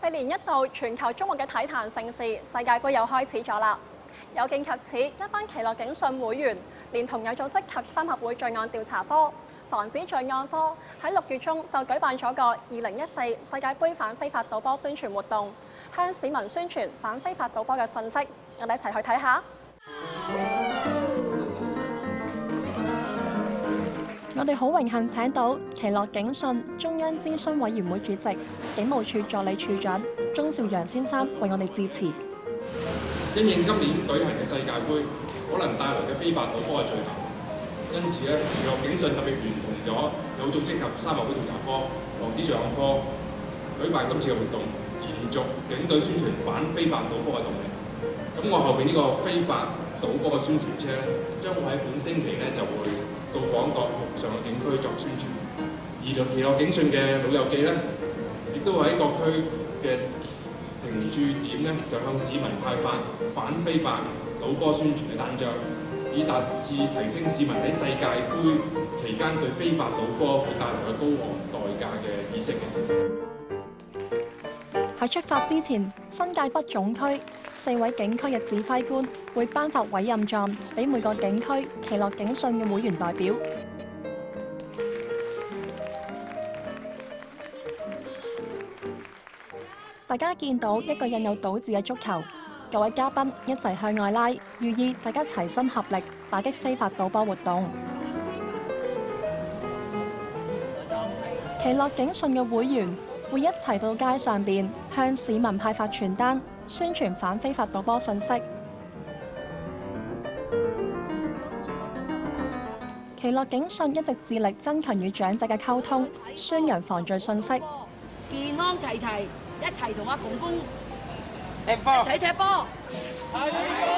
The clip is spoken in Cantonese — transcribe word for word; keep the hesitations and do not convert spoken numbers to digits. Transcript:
四年一度全球矚目嘅體壇盛事世界盃又開始咗啦！有見及此，一班奇樂警訊會員連同有組織及三合會罪案調查科、防止罪案科喺六月中就舉辦咗個二零一四世界盃反非法賭波宣傳活動，向市民宣傳反非法賭波嘅訊息。我哋一齊去睇下。我哋好榮幸請到奇樂警訊中央諮詢委員會主席、警務處助理處長鍾兆陽先生為我哋致辭。 因應今年舉行嘅世界盃可能帶來嘅非法賭波嘅罪行，因此咧，奇樂警訊特別聯同咗有組織及三合會調查科、防止罪案科舉辦今次嘅活動，延續警隊宣傳反非法賭波嘅動力。咁我後邊呢個非法賭波嘅宣傳車咧，將會喺本星期咧就會到訪各陸上嘅警區作宣傳，而奇樂警訊嘅老友記咧，亦都會喺各區嘅停駐點咧，就向市民派發反非法賭波宣傳嘅單張，以達至提升市民喺世界盃期間對非法賭波會帶來嘅高昂代價嘅意識嘅。 喺出發之前，新界北總區四位警區嘅指揮官會頒發委任狀俾每個警區奇樂警訊嘅會員代表。大家見到一個印有賭字嘅足球，各位嘉賓一齊向外拉，寓意大家齊心合力打擊非法賭波活動。奇樂警訊嘅會員會一齊到街上邊向市民派發傳單，宣傳反非法賭波訊息。奇樂警訊一直致力增強與長者嘅溝通，宣揚防罪訊息。 健康齊齊，一齊同阿公公踢波， 一齊踢波。 係